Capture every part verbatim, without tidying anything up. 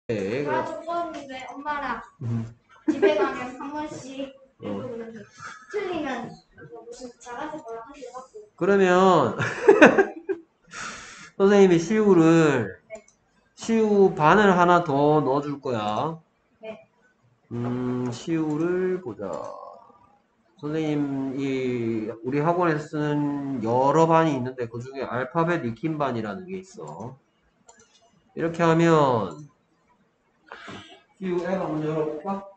네, 나 그래. 줬었는데 엄마랑 음. 집에 가면 한 번씩 어. 읽어보는데 틀리면 무슨 잘하는 거라 하지 않고. 그러면 선생님이 시우를 네. 시우 반을 하나 더 넣어줄 거야. 네. 음, 시우를 보자. 선생님이 우리 학원에서 쓰는 여러 반이 있는데 그 중에 알파벳 익힌 반이라는 게 있어. 이렇게 하면 시우 앱 한번 열어볼까?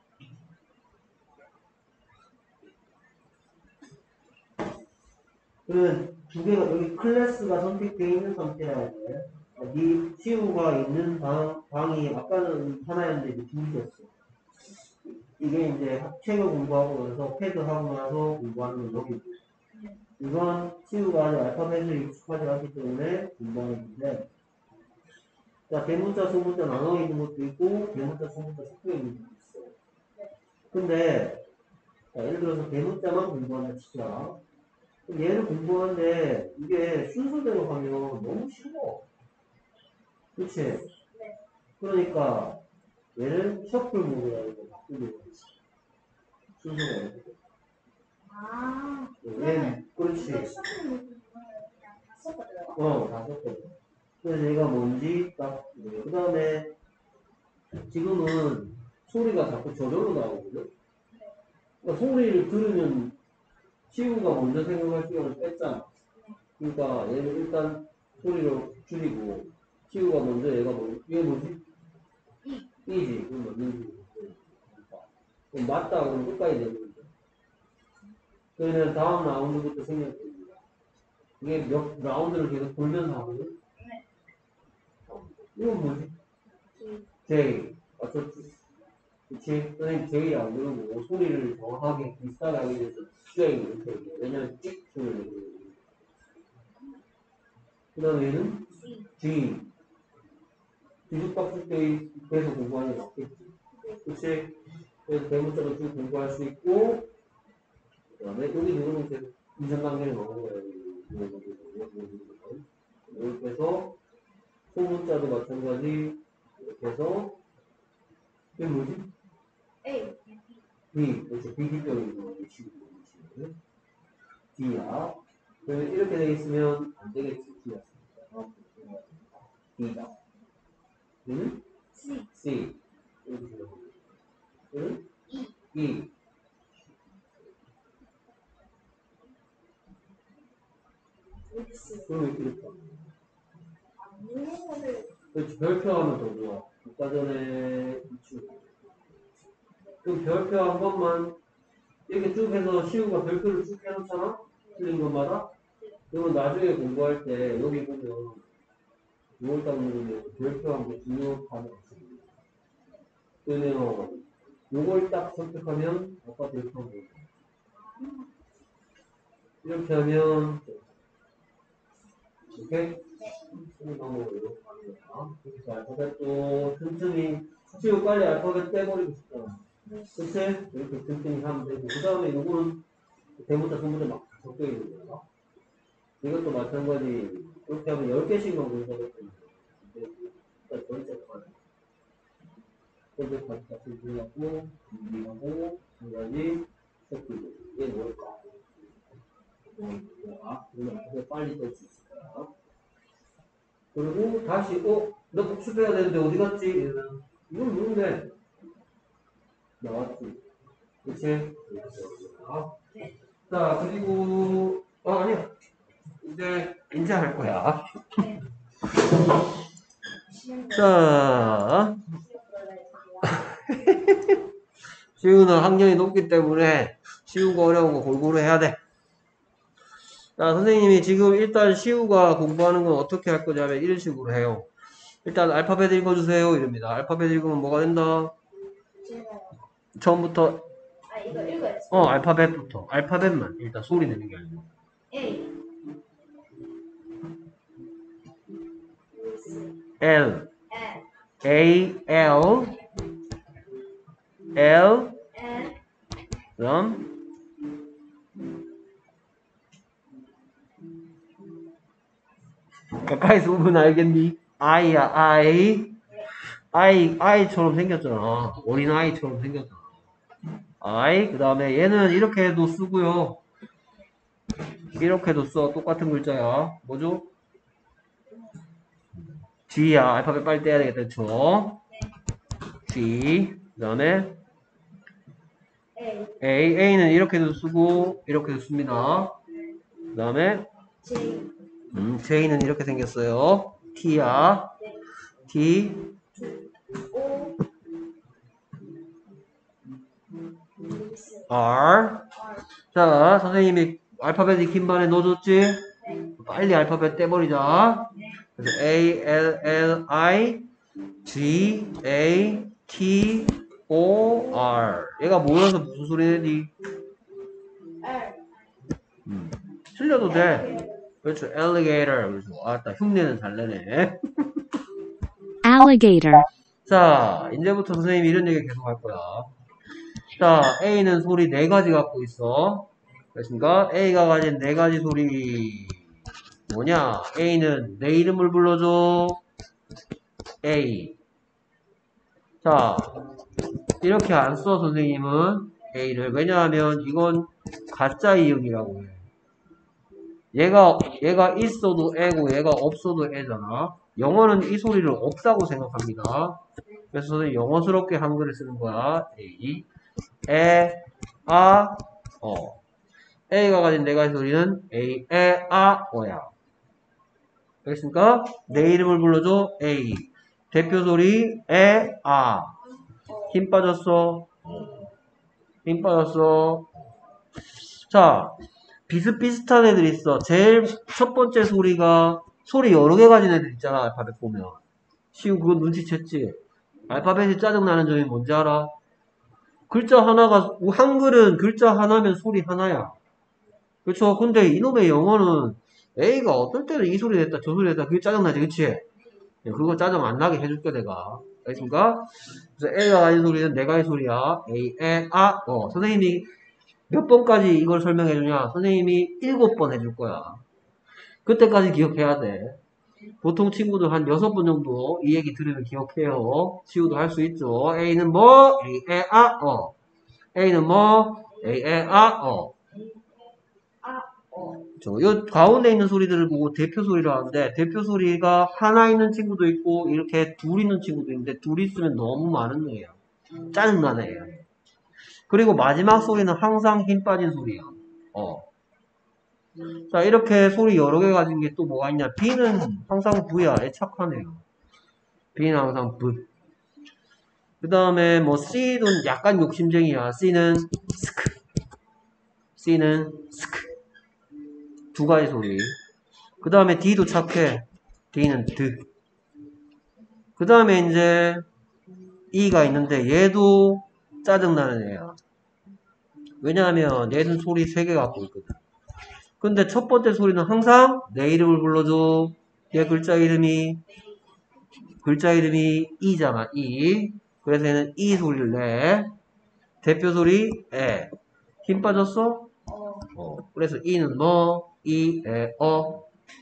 그러면 두 개가 여기 클래스가 선택되어 있는 상태라야 돼. 네 시우가 있는 방, 방이 아까는 하나였는데 이제 둘이 됐어. 이게 이제 책을 공부하고 나서 패드 하고 나서 공부하는 건 여기고. 이건 시우가 아직 알파벳을 익숙하지 않기 때문에 공부하는 건데. 자, 대문자, 소문자 나눠 있는 것도 있고, 대문자, 소문자 섞여 있는 것도 있어. 근데, 자, 예를 들어서 대문자만 공부한다 치자. 그럼 얘를 공부하는데, 이게 순서대로 하면 너무 쉬워. 그치? 네. 그러니까, 얘를 셔플 모드라고 바꾸는 거지. 순서가 이렇게. 아, 얘, 그러면 그렇지. 이거 수학은 그냥 다 썼거든요. 어, 다 썼거든. 그래서 얘가 뭔지 딱, 그 다음에, 지금은 소리가 자꾸 저절로 나오거든? 그러니까 소리를 들으면 시우가 먼저 생각할 시간을 뺐잖아. 그러니까 얘는 일단 소리를 줄이고 시우가 먼저 얘가 뭐 이게 뭐지? 이. 이지. 그럼 맞는 그럼 맞다 그러면 끝까지 되는 거죠. 그러면 다음 라운드부터 생략됩니다. 이게 몇 라운드를 계속 돌면서 하거든? 네. 이건 뭐지? J. 맞췄지? 그치? 선생님 J 안 그러고 소리를 정확하게 비슷하게 하기 위해서 J 이렇게 얘기해. 왜냐면 찍 소리를 내거든. 그 다음에 얘는 G. 뒤죽박죽 돼서 공부하는 게 낫겠지. 그치? 그래서 대문자도 쭉 공부할 수 있고, 그 다음에 여기 누르면 이제 인상관계를 넣는 거예요. 이렇게 해서 소문자도 마찬가지. 이렇게 해서 이게 뭐지? A. B. 그렇죠. 비기적인 거 치고 D야. 그러면 이렇게 돼 있으면 안 되겠지. D였습니다. D다. 응? C. C. 응? E. E. X. 그럼 이렇게 아무 거를. 그렇지. 별표하면 더 좋아. 아까 전에 그 별표 한 번만 이렇게 쭉 해서 시우가 별표를 쭉 해놓잖아? 틀린 것마다? 그러면 나중에 공부할 때 여기 보면 유월 딱 누르면 별표 한 번 중요하게 있습니다. 그러면 요걸 딱 선택하면 아까 별표 한 번. 이렇게 하면 오케이? 쓰는 방법으로 이렇게 하는 거야. 그래서 알파벳도 틈틈이 시우 빨리 알파벳 떼버리고 싶잖아. 그치? 이렇게 틈틈이 하면 되고 그 다음에 요거는 대문자 소문자 막 섞여 있는 거야. 이것도 마찬가지. 그렇게 하면 열 개씩만 공부하게 되는 거예요. 일단 번째까지. 번째까지 같이 들어가고, 준비하고, 한 가지, 섞이고. 이게 뭘까? 뭐야? 그러면 아주 빨리 될 수 있을 거야. 그리고 다시, 어? 너 복습해야 되는데 어디 갔지? 이러면, 이건 누군데? 나왔지. 그치? 자, 그리고, 어, 아니야. 이제, 이제 할 거야. 자, 시우는 학년이 높기 때문에 시우가 어려운 거 골고루 해야 돼. 자, 선생님이 지금 일단 시우가 공부하는 건 어떻게 할 거냐면 이런 식으로 해요. 일단 알파벳 읽어주세요. 이럽니다. 알파벳 읽으면 뭐가 된다? 처음부터 아, 이거 읽어야지. 어 알파벳부터 알파벳만 일단 소리 내는 게 아니고 A. L L. A L L L. 그럼 가까이서 보면 알겠니? I야 I 아이, 아이처럼 생겼잖아. 어린 아이처럼 생겼잖아. 아이, 그 다음에 얘는 이렇게도 쓰고요. 이렇게도 써. 똑같은 글자야. 뭐죠? G야. 알파벳 빨리 떼야 되겠다. 그쵸? G. 그 다음에 A, A. A는 이렇게도 쓰고, 이렇게도 씁니다. 그 다음에 J, 음, J는 이렇게 생겼어요. T야. 네, T. O, R. R, 자, 선생님이 알파벳 익힌 반에 넣어줬지? 네, 빨리 알파벳 떼버리자. 그래서 A, L, L, I, G, A, T, O, R. 얘가 모여서 무슨 소리 내니? R, 음, 틀려도 돼. 그렇죠. alligator. 그래서 아따 흉내는 잘 내네. alligator, 자, 이제부터 선생님이 이런 얘기 계속 할 거야. 자, A는 소리 네 가지 갖고 있어. 그렇습니까? A가 가진 네 가지 소리 뭐냐? A는 내 이름을 불러줘. A. 자, 이렇게 안 써, 선생님은. A를. 왜냐하면 이건 가짜 이응이라고 해. 얘가, 얘가 있어도 애고 얘가 없어도 애잖아. 영어는 이 소리를 없다고 생각합니다. 그래서 선생님 영어스럽게 한글을 쓰는 거야. A. 에, 아, 어. A가 가진 네 가지 소리는 A, 에, 아, 어야. 알겠습니까? 내 이름을 불러줘. A. 대표 소리 에, 아. 힘 빠졌어. 힘 빠졌어. 자, 비슷비슷한 애들 있어. 제일 첫 번째 소리가 소리 여러 개 가진 애들 있잖아. 알파벳 보면. 시우 그거 눈치챘지? 알파벳이 짜증나는 점이 뭔지 알아? 글자 하나가 한글은 글자 하나면 소리 하나야. 그렇죠? 근데 이놈의 영어는 A가 어떨 때는 이 소리 냈다 저 소리 냈다 그게 짜증나지 그치? 그거 짜증 안 나게 해줄게 내가. 알겠습니까? 그래서 A가 가진 소리는 네 가지 소리야. A, 에, 아, 어. 선생님이 몇 번까지 이걸 설명해 주냐? 선생님이 일곱 번 해줄 거야. 그때까지 기억해야 돼. 보통 친구들 한 여섯 번 정도 이 얘기 들으면 기억해요. 치우도 할 수 있죠. A는 뭐? A, 에, 아, 어. A는 뭐? A, 에, 아, 어. 아, 어, 저, 요 가운데 있는 소리들을 보고 대표 소리를 하는데, 대표 소리가 하나 있는 친구도 있고, 이렇게 둘 있는 친구도 있는데, 둘 있으면 너무 많은 애야. 짜증나는 애야. 그리고 마지막 소리는 항상 힘 빠진 소리야. 어. 자, 이렇게 소리 여러 개 가진 게 또 뭐가 있냐. B는 항상 V야. 애착하네요. B는 항상 V. 그 다음에 뭐 C는 약간 욕심쟁이야. C는 스크. C는 스크. 두 가지 소리. 그 다음에 D도 착해. D는 드. 그 다음에 이제 E가 있는데 얘도 짜증나는 애야. 왜냐하면 얘는 소리 세 개 갖고 있거든. 근데 첫 번째 소리는 항상 내 이름을 불러줘. 얘 글자 이름이 글자 이름이 E잖아. E. 그래서 얘는 E 소리를 내. 대표 소리 에. 힘 빠졌어? 어, 어. 그래서 E는 뭐? E, 에, 어.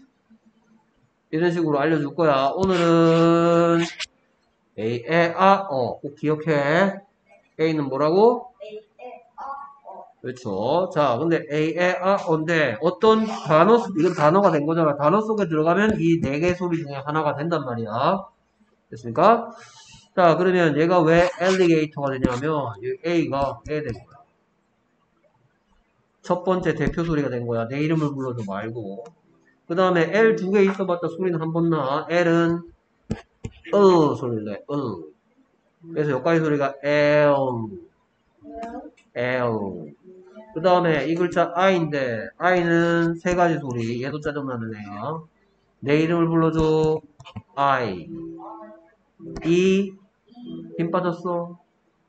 이런 식으로 알려줄 거야. 오늘은 A, 에, 아, 어. 꼭 기억해. A는 뭐라고? A, A, 아, 어, 그렇죠. 자, 근데 A, 에, 아, 어인데 어떤 단어, 이건 단어가 된 거잖아. 단어 속에 들어가면 이 네 개 소리 중에 하나가 된단 말이야. 됐습니까? 자, 그러면 얘가 왜 엘리게이터가 되냐면 이 A가 A 된 거야. 첫 번째 대표 소리가 된 거야. 내 이름을 불러도 말고. 그 다음에 L 두 개 있어봤자 소리는 한 번 나. L은 으 소리를 내. 으. 그래서 여기까지 소리가 L, L. 그 다음에 이 글자 I인데 I는 세 가지 소리. 얘도 짜증나는 애야. 내 이름을 불러줘. I. E. 힘 빠졌어.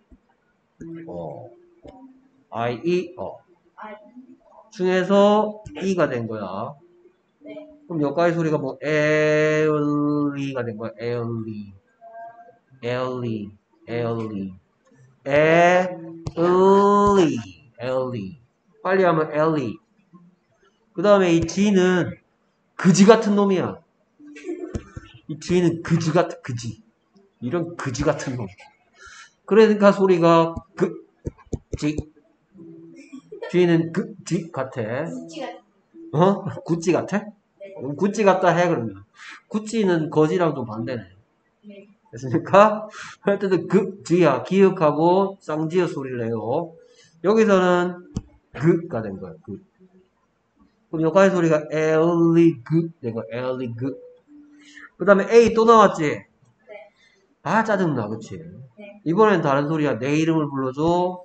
어. I, E, 어. I, 중에서 E가 된 거야. 네, 그럼 여기까지 소리가 뭐 에얼리가 된 거야. 에얼리. 에얼리. 에얼리. 에얼리. 에얼리. 빨리 하면 엘리. 그 다음에 이 G는 그지 같은 놈이야. 이 G는 그지 같은 그지. 이런 그지 같은 놈. 그러니까 소리가 그, 지, 쥐는 그, 지 같아. 구찌가 어? 구찌 같아? 그럼 구찌 같다 해, 그러면. 구찌는 거지랑 좀 반대네. 네. 됐습니까? 어쨌든 그, 지야, 기억하고 쌍지어 소리를 내요. 여기서는 그가 된 거야, 그. 그럼 여기까지 소리가 엘리그 된 거야, 엘리그. 그 다음에 A 또 나왔지? 네. 아, 짜증나, 그치? 네. 이번엔 다른 소리야. 내 이름을 불러줘.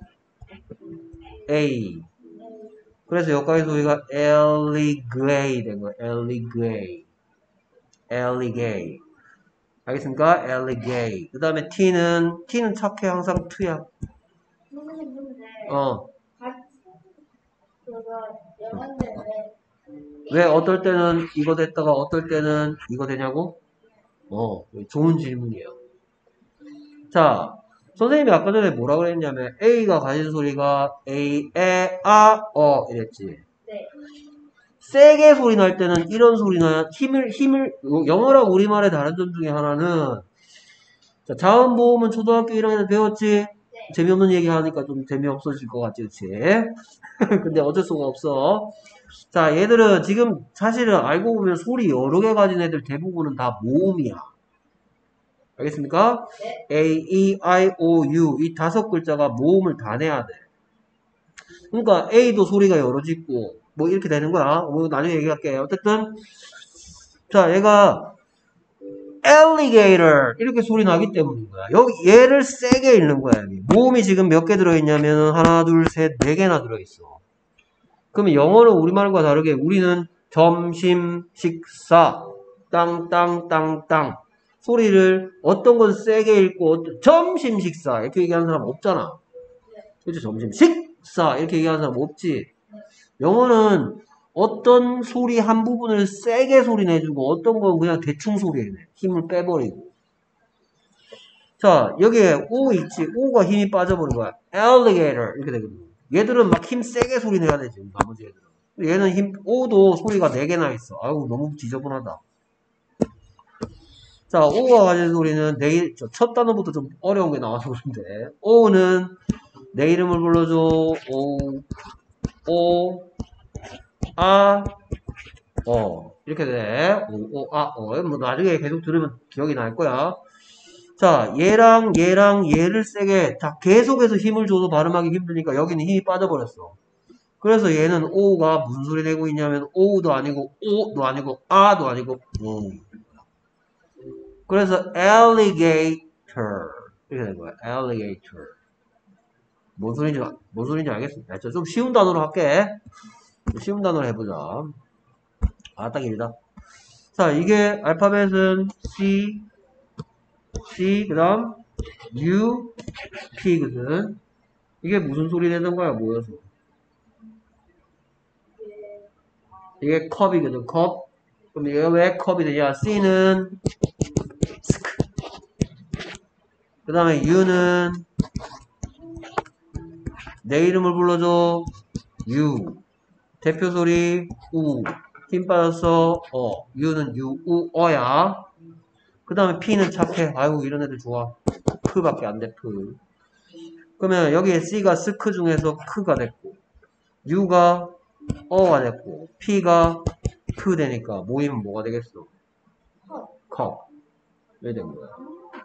A. 그래서 여기까지 소리가 엘리그레이 된 거야, 엘리그레이. 엘리게이. 알겠습니까? 엘리게이. 그 다음에 T는, T는 착해, 항상 투야. 선생님 근데 어. 같이 그거 영어인데 왜 왜 어떨 때는 이거 됐다가 어떨 때는 이거 되냐고? 어, 좋은 질문이에요. 자, 선생님이 아까 전에 뭐라 그랬냐면 A가 가진 소리가 A, 에, 아, 어 이랬지. 네. 세게 소리 날 때는 이런 소리 나야 힘을 힘을 영어랑 우리말의 다른 점 중에 하나는 자, 자음보험은 초등학교 일 학년 배웠지? 네. 재미없는 얘기 하니까 좀 재미없어질 것 같지, 그치? 근데 어쩔 수가 없어. 자, 얘들은 지금 사실은 알고 보면 소리 여러 개 가진 애들 대부분은 다 모음이야. 알겠습니까? 네. A, E, I, O, U 이 다섯 글자가 모음을 다 내야 돼. 그러니까 A도 소리가 여러 짓고 뭐 이렇게 되는 거야. 뭐 나중에 얘기할게. 어쨌든 자, 얘가 alligator 이렇게 소리 나기 때문인 거야. 여기 얘를 세게 읽는 거야. 여기. 모음이 지금 몇 개 들어있냐면 하나, 둘, 셋, 네 개나 들어있어. 그러면 영어는 우리말과 다르게 우리는 점심, 식사, 땅, 땅, 땅, 땅 소리를 어떤 건 세게 읽고 어떤, 점심, 식사 이렇게 얘기하는 사람 없잖아. 그렇죠? 점심, 식사 이렇게 얘기하는 사람 없지. 영어는 어떤 소리 한 부분을 세게 소리 내주고 어떤 건 그냥 대충 소리 내네. 힘을 빼버리고. 자, 여기에 O 있지. O가 힘이 빠져버린 거야. alligator 이렇게 되거든. 얘들은 막 힘 세게 소리 내야 되지. 나머지 애들은. 얘는 힘, O도 소리가 네 개나 있어. 아유, 너무 지저분하다. 자, O가 가진 소리는 내일, 첫 단어부터 좀 어려운 게 나와서 그런데. O는 내 이름을 불러줘. O, O, 아, 어. 이렇게 돼. O, O, 아, 어. 뭐 나중에 계속 들으면 기억이 날 거야. 자, 얘랑 얘랑 얘를 세게 자, 계속해서 힘을 줘도 발음하기 힘드니까 여기는 힘이 빠져버렸어. 그래서 얘는 O가 무슨 소리 내고 있냐면 O도 아니고 O도 아니고 아도 아니고 오. 그래서 alligator 이렇게 된 거야. alligator. 뭔 소리인지 뭔 소리인지 알겠습니다. 좀 쉬운 단어로 할게. 쉬운 단어로 해보자. 아, 딱 길다. 자, 이게 알파벳은 C, C, 그 다음 U, P거든. 이게 무슨 소리 내는 거야, 모여서. 이게 컵이거든, 컵. 그럼 이게 왜 컵이 되냐? C는 스크. 그 다음에 U는 내 이름을 불러줘. U. 대표 소리 우. 힘 빠졌어. 어. U는 U, 우, 어야. 그 다음에 P는 착해. 아유, 이런 애들 좋아. 크밖에 안 돼, 크. 그러면 여기에 C가 스크 중에서 크가 됐고, U가 어가 됐고, P가 크 되니까 모이면 뭐가 되겠어? 컵. 왜 된 거야?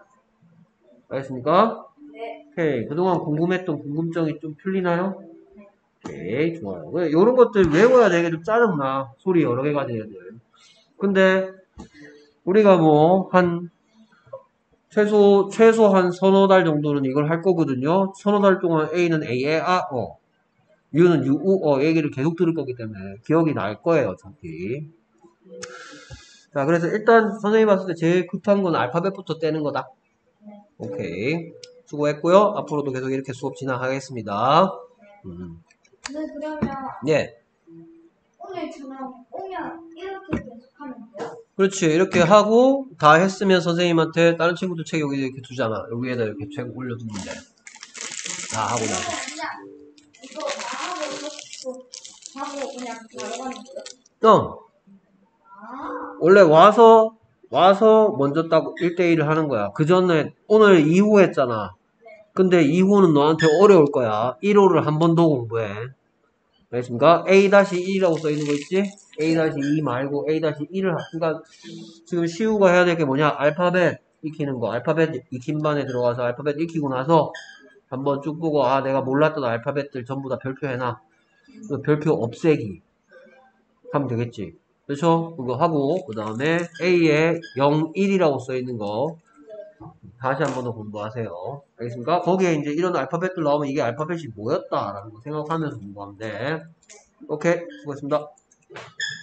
알겠습니까? 네. 오케이. 그동안 궁금했던 궁금증이 좀 풀리나요? 오케이. 좋아요. 이런 것들 외워야 되게 좀 짜증나. 소리 여러 개 가진 애들. 근데 우리가 뭐 한 최소 최소 한 서너 달 정도는 이걸 할 거거든요. 서너 달 동안 A는 A, 에, 아, 어. U는 U, 우, 어 얘기를 계속 들을 거기 때문에 기억이 날 거예요, 어차피. 자, 그래서 일단 선생님이 봤을 때 제일 급한 건 알파벳부터 떼는 거다. 오케이. 수고했고요. 앞으로도 계속 이렇게 수업 진행하겠습니다. 음. 네, 그러면 예. 오늘처럼 오면 이렇게 계속하면 돼요? 그렇지. 이렇게 하고 다 했으면 선생님한테 다른 친구들 책 여기 이렇게 두잖아. 여기에다 이렇게 책 올려두면 돼. 다 하고 나서. 그냥 이거 다 하고 이거 하고 그냥 바로 가는 거예요? 어. 아, 원래 와서 와서 먼저 딱 일 대일을 하는 거야. 그 전에 오늘 이 호 했잖아. 근데 이 호는 너한테 어려울 거야. 일 호를 한 번 더 공부해. 알겠습니까? 에이 일이라고 써 있는 거 있지? 에이 이 말고 에이 일을 그러니까 지금 시우가 해야 될 게 뭐냐? 알파벳 익히는 거. 알파벳 익힌 반에 들어가서 알파벳 익히고 나서 한번 쭉 보고 아 내가 몰랐던 알파벳들 전부 다 별표해놔. 그 별표 없애기 하면 되겠지. 그렇죠? 그거 하고 그 다음에 A에 영, 일이라고 써 있는 거 다시 한 번 더 공부하세요. 알겠습니까? 거기에 이제 이런 알파벳들 나오면 이게 알파벳이 뭐였다라는 거 생각하면서 공부하면 돼. 오케이, 수고했습니다.